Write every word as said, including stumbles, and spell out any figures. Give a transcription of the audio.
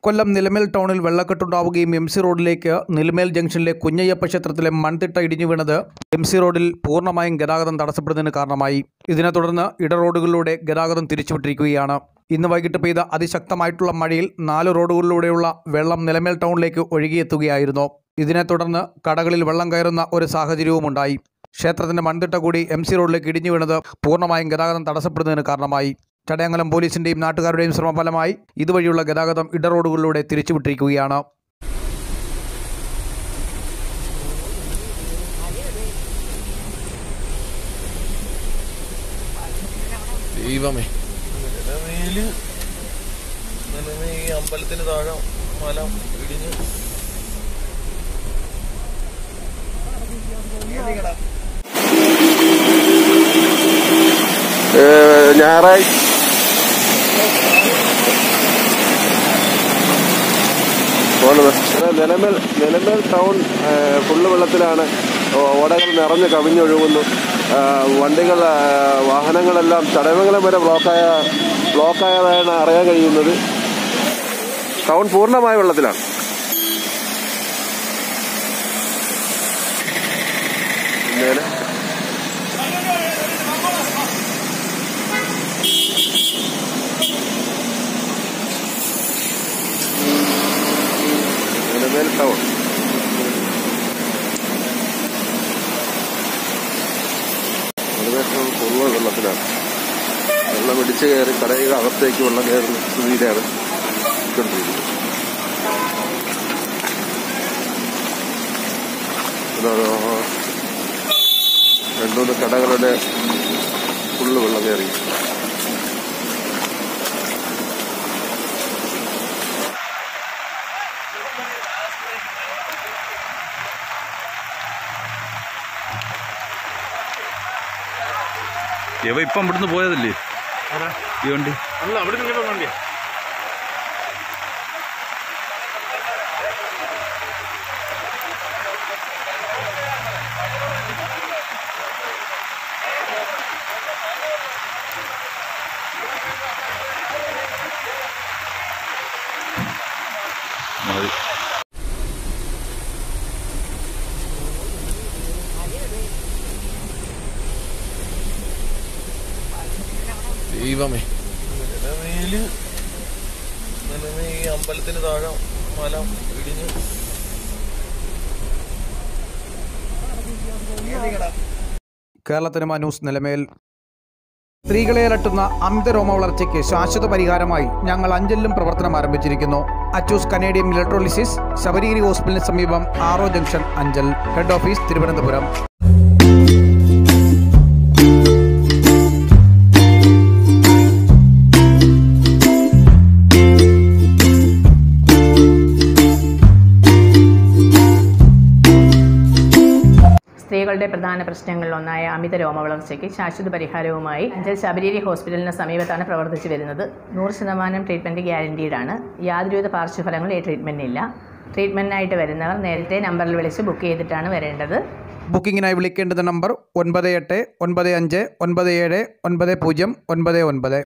കൊല്ലം നിലമേൽ ടൗണിൽ വെള്ളക്കെട്ടുണ്ടാവുകയും M C റോഡിലേക്ക് നിലമേൽ ജംഗ്ഷനിലെ കുഞ്ഞയ്യപ്പ ക്ഷേത്രത്തിലെ മൺതിട്ട ഇടിഞ്ഞു വീണത് എം സി റോഡിൽ പൂർണ്ണമായും ഗതാഗതം തടസ്സപ്പെടുന്നതിന് കാരണമായി. ഇതിനെ തുടർന്ന് ഇടറോഡുകളിലൂടെ ഗതാഗതം തിരിച്ചുവിട്ടിരിക്കുകയാണ്. ഇന്ന് വൈകിട്ട് പെയ്ത അതിശക്തമായിട്ടുള്ള മഴയിൽ നാല് റോഡുകളിലൂടെയുള്ള വെള്ളം നിലമേൽ ടൗണിലേക്ക് ഒഴുകിയെത്തുകയായിരുന്നു. ഇതിനെ തുടർന്ന് കടകളിൽ വെള്ളം കയറുന്ന ഒരു സാഹചര്യവുമുണ്ടായി. ക്ഷേത്രത്തിന്റെ മൺതിട്ട കൂടി എം സി റോഡിലേക്ക് ഇടിഞ്ഞു വീണത് പൂർണ്ണമായും ഗതാഗതം തടസ്സപ്പെടുന്നതിന് കാരണമായി. ചടയമംഗലം പോലീസിന്റെയും നാട്ടുകാരുടെയും ശ്രമഫലമായി ഇതുവഴിയുള്ള ഗതാഗതം ഇടറോഡുകളിലൂടെ തിരിച്ചുവിട്ടിരിക്കുകയാണ്. ദൈവമേ, ഈ അമ്പലത്തിന് താഴെ മല ഇടിഞ്ഞ് ഞായറാഴ്ച നിലമേൽ നിലമേൽ ടൗൺ ഫുള്ള് വെള്ളത്തിലാണ്. ഓടകൾ നിറഞ്ഞ് കവിഞ്ഞൊഴുകുന്നു. വണ്ടികൾ വാഹനങ്ങളെല്ലാം ചടയമംഗലം വരെ ബ്ലോക്കായ ബ്ലോക്കായതാണ് അറിയാൻ കഴിയുന്നത്. ടൗൺ പൂർണ്ണമായ വെള്ളത്തിലാണ്. പിന്നെ നിലമേൽ ടൗൺ നിലമേൽ ടൗൺ പൂർണ്ണ വെള്ളത്തിലാണ്. വെള്ളം ഇടിച്ചു കയറി കടയുടെ അകത്തേക്ക് വെള്ളം കയറുന്ന സ്ഥിതിയിലാണ് കൊണ്ടിരിക്കുന്നത്. രണ്ടുമൂന്ന് കടകളുടെ ഫുള്ള് വെള്ളം കയറി. ഇവ ഇപ്പം ഇവിടുന്ന് പോയതല്ലേ ഈ വണ്ടി? അല്ല, അവിടെ നിന്ന് വണ്ടിയാ. മതി. ദൈവമേ, നിലമേല് നിലമേ ഈ അമ്പലത്തിന് താഴെ മല ഇടിഞ്ഞ് കേരളത്തിന് ന്യൂസ് നിലമേൽ. സ്ത്രീകളെ അലട്ടുന്ന അമിത രോമ വളർച്ചയ്ക്ക് ശാശ്വത പരിഹാരമായി ഞങ്ങൾ അഞ്ചലിലും പ്രവർത്തനം ആരംഭിച്ചിരിക്കുന്നു. അച്ചൂസ് കനേഡിയം ഇലക്ട്രോളിസിസ്, ശബരിഗിരി ഹോസ്പിറ്റലിന് സമീപം ആറോ junction, Anchal. Head office Thiruvananthapuram. സ്ത്രീകളുടെ പ്രധാന പ്രശ്നങ്ങളിലൊന്നായ അമിത രോമവളർച്ചയ്ക്ക് ശാശ്വത പരിഹാരവുമായി അഞ്ചൽ ശബരിഗിരി ഹോസ്പിറ്റലിന് സമീപത്താണ് പ്രവർത്തിച്ചു വരുന്നത്. നൂറ് ശതമാനം ട്രീറ്റ്മെൻറ്റ് ഗ്യാരണ്ടീഡാണ്. യാതൊരുവിധ പാർശ്വഫലങ്ങളും ഈ ട്രീറ്റ്മെൻറ്റിനില്ല. ട്രീറ്റ്മെൻറ്റിനായിട്ട് വരുന്നവർ നേരത്തെ നമ്പറിൽ വിളിച്ച് ബുക്ക് ചെയ്തിട്ടാണ് വരേണ്ടത്. ബുക്കിങ്ങിനായി വിളിക്കേണ്ടുന്ന നമ്പർ ഒൻപത് എട്ട് ഒൻപത് അഞ്ച് ഒൻപത് ഏഴ് ഒൻപത് പൂജ്യം ഒൻപത് ഒൻപത്.